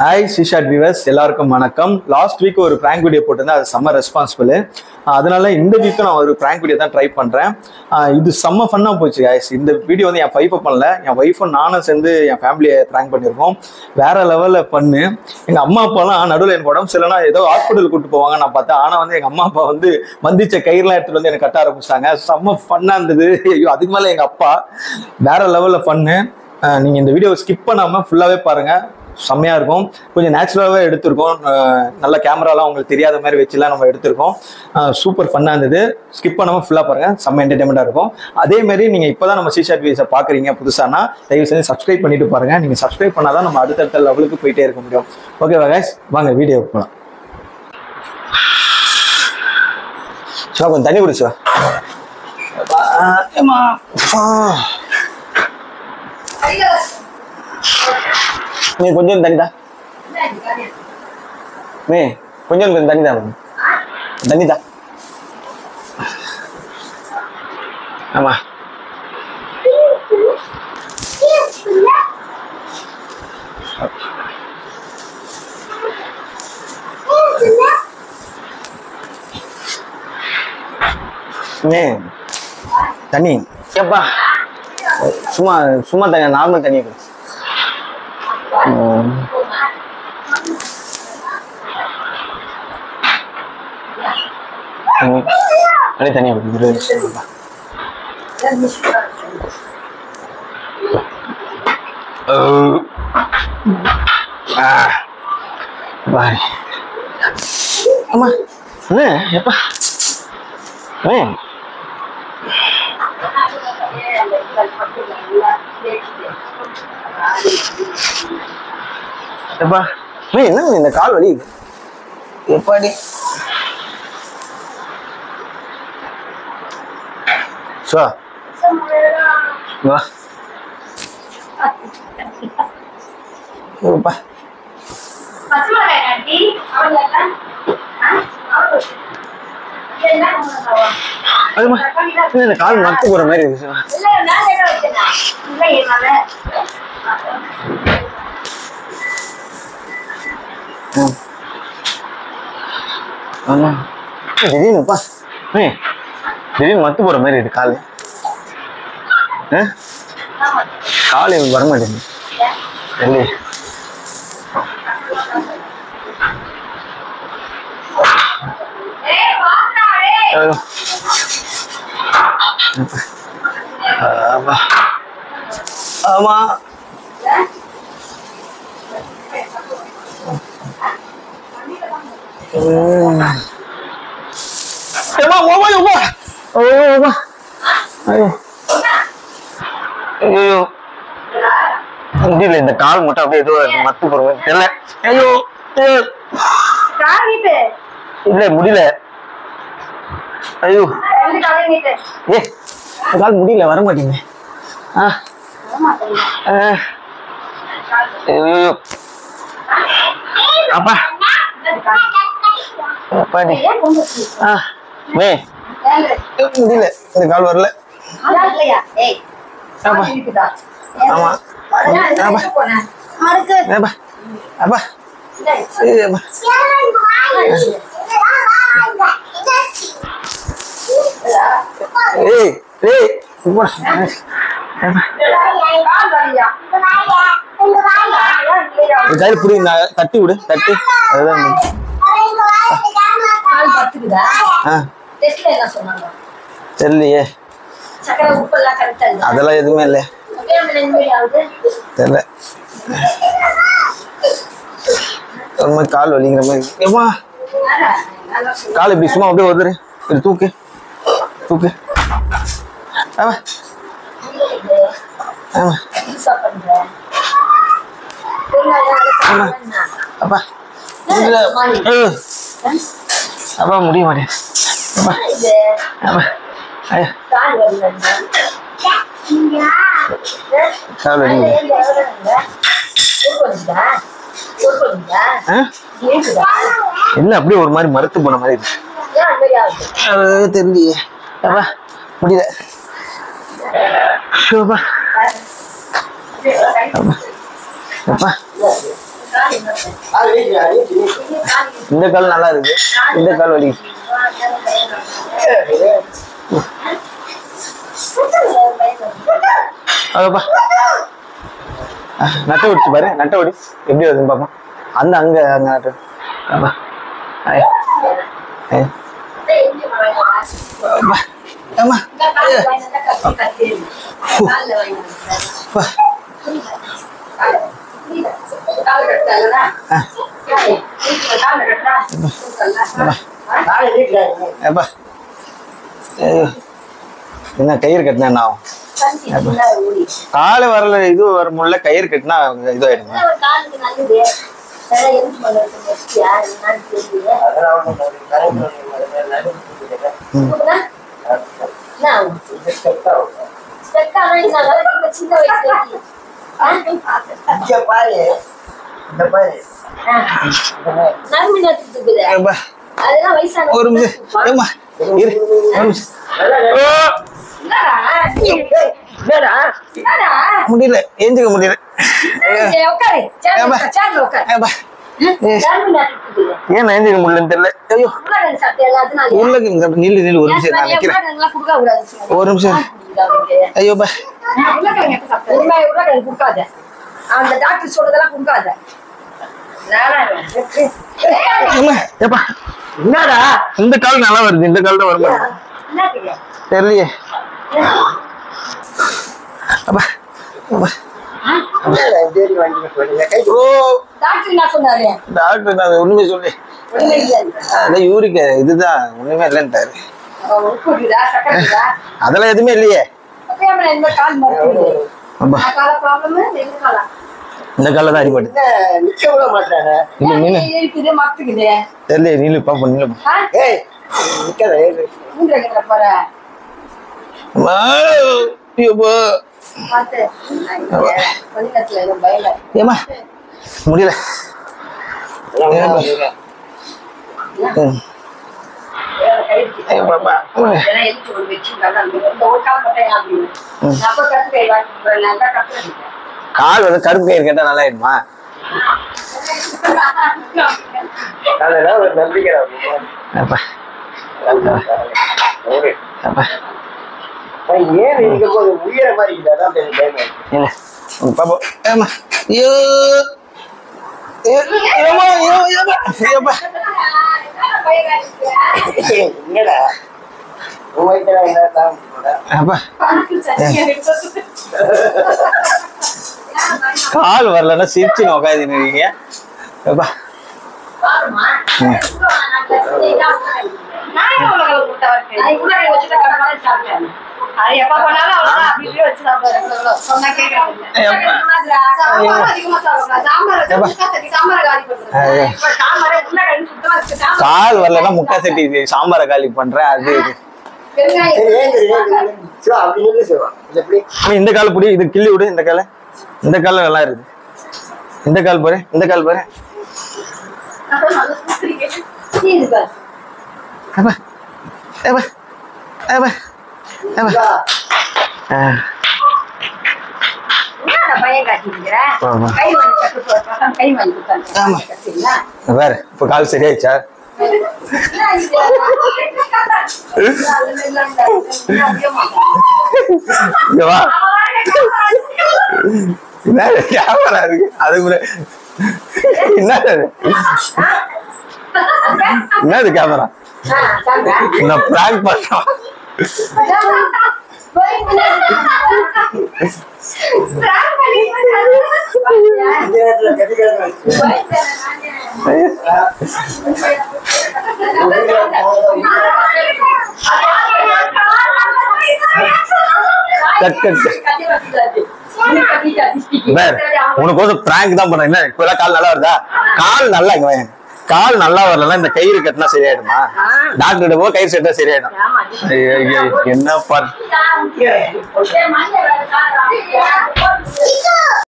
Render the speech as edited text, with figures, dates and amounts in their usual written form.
Hi ஸ்ரீஷாட் viewers, எல்லாருக்கும் வணக்கம். Last week ஒரு பிராங்க் வீடியோ போட்டிருந்தேன், அது செம்ம ரெஸ்பான்சிபிள். அதனால இந்த வீக்கும் நான் ஒரு பிராங்க் வீடியோ தான் ட்ரை பண்ணுறேன். இது செம்ம ஃபன்னாக போச்சு guys. இந்த வீடியோ வந்து என் ஒய்ஃபை பண்ணல, என் ஒய்ஃபும் நானும் சேர்ந்து என் ஃபேமிலியை பிராங்க் பண்ணியிருக்கோம். வேற லெவலில் பண்ணு. எங்கள் அம்மா அப்பாலாம் நடுவில் எனக்கு உடம்பு சரியில்லைனா ஏதோ ஹாஸ்பிட்டல் கூப்பிட்டு போவாங்க நான் பார்த்தேன். ஆனால் வந்து எங்கள் அம்மா அப்பா வந்து மந்திச்ச கயிறுலாம் எடுத்துகிட்டு வந்து எனக்கு கட்ட ஆரம்பிச்சிட்டாங்க. செம்ம ஃபன்னாக இருந்தது. ஐயோ, அதுக்கு மேலே எங்கள் அப்பா வேற லெவலில் பண்ணு. நீங்கள் இந்த வீடியோவை ஸ்கிப் பண்ணாமல் ஃபுல்லாகவே பாருங்கள், செம்மையாக இருக்கும். கொஞ்சம் நேச்சுரலாகவே எடுத்திருக்கோம். நல்ல கேமராலாம் உங்களுக்கு தெரியாத மாதிரி வச்சுலாம் நம்ம எடுத்திருக்கோம். சூப்பர் ஃபன்னாக இருந்தது. ஸ்கிப் பண்ணாமல் ஃபுல்லாக பாருங்கள், செம்ம என்டர்டைன்மெண்ட்டாக இருக்கும். அதேமாதிரி நீங்கள் இப்போ தான் நம்ம ஸ்ரீஷாட் வீடியோஸை பார்க்குறீங்க புதுசானா, தயவு செஞ்சு சப்ஸ்கிரைப் பண்ணிட்டு பாருங்கள். நீங்கள் சப்ஸ்கிரைப் பண்ணால் தான் நம்ம அடுத்தடுத்த லெவலுக்கு போயிட்டே இருக்க முடியும். ஓகேவா guys, வாங்க வீடியோ போகலாம். சிவா கொஞ்சம் தண்ணி குடிச்சுவா. நீ கொஞ்சம் தண்ணிதா மே கொஞ்சம் தண்ணிதா தண்ணிதா. ஆமா மே தண்ணி ஏப்பா, சும்மா சும்மா தண்ணி, நார்மல் தண்ணியை குடிச்சு. அடி தனியா ஆமா எப்பா எப்பா என்ன இந்த கால் வலி எப்பாடி வா இந்த கால் மத்து போற மாதிரி இருக்கு. ஆமா திடீர்னுப்பா திடீர்னு மத்து போற மாதிரி இருக்கு கால். கால் எனக்கு வர மாட்டேங்குது. ஆமா ஐயோ முடியல, இந்த கால் மட்டும் அப்படியே ஏதோ மத்து போற மாதிரி தெரியல. ஐயோ இல்ல முடியல. ஐயோ ஏ கால் முடியல, வர மாட்டேங்க. ஐயோ அப்பா அப்பாடி மே முடியல, இந்த கால் வரல. ஆமா ஆமா அப்பா அப்பா ஏய் ஏய் கையில் புடி, தட்டி விடு, தட்டி. அதுதான் தெரியலையே, அதெல்லாம் எதுவுமே இல்லை தெரியல. ரொம்ப கால் வலிங்கிற மாதிரி. ஏமா கால் இப்படி சும்மா அப்படியே உதறு, இது தூக்கு தூக்கு. ஆமா ஆமா அப்பா அப்பா முடிய மாட்டேன். கால் வலி என்ன அப்படியே ஒரு மாதிரி மறுத்து போன மாதிரி இருக்கு. தெரியலையே அப்பா, முடியல. அப்பா இந்த கால் நல்லா இருக்கு, இந்த கால் வலி. அதப்பா நட்டை ஒடிச்சு பாரு, நட்டை ஒடி எப்படி வருதுன்னு பாப்பா. அந்த அங்க அங்க நட்டு என்ன கயிறு கட்டினா என்ன ஆகும்? காலை வரல, இது வர முடியல, கயிறு கட்டினா இதாயிடுங்க. ஒரு முடியல, ஏஞ்சுக்க முடியல. ஏன் ஏஞ்சுக்க முடியலன்னு தெரியல. ஐயோ உருளைக்கிழங்கு நீலு நீலு. ஒரு நிமிஷம் நான் வைக்கிறேன், ஒரு நிமிஷம். ஐயோ பா அந்த டாக்டர் சொல்றதெல்லாம் கொடுக்காத. என்னடா இந்த கால் நல்லா வருது, இந்த கால் தான் வருமா தெரியலையே. அப்பா டாக்டர் நான் ஒண்ணுமே சொல்லி யூரிக் இதுதான் ஒண்ணுமே இல்லைன்ட்டாரு. அதெல்லாம் எதுவுமே இல்லையே. இந்த கால தான் அடிபட்டு தெரியல. நீலு பாப்பா நீலு ஏமா முடியல. கால் வந்து கருப்பு கயிறு கேட்டா நல்லா ஆயிடுமா? கால் வரலன்னா சிரிச்சு உட்காந்துருக்கீங்க. கால் வரலன்னா முக்கா சட்டி சாம்பாரை காலி பண்றேன். அது இந்த கால் புடி, இது கிள்ளி விடு. இந்த கால, இந்த கால நல்லா இருக்கு. இந்த கால் பாரு, இந்த கால் பாரு. வேற இப்ப கால் சரியாயிடுச்சா? கேமரா இருக்கு அது கூட என்னது கேமரா? நான் பிராங்க் பண்றேன். உனக்கு பிராங்க் தான் பண்றேன். இப்ப கால் நல்லா வருதா? கால் நல்லா கால் நல்லா வரலன்னா இந்த கயிறு கட்டினா சரியாயிடுமா? டாக்டர் போ கயிறு செட்டா சரியாயிடும். என்ன